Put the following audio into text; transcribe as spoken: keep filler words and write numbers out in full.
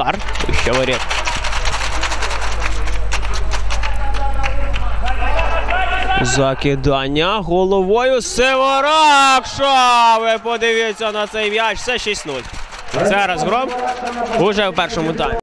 Удар. Ще воріт. Закидання головою. Северак! Що ви подивіться на цей м'яч. Це шість нуль. Це розгром уже в першому таймі.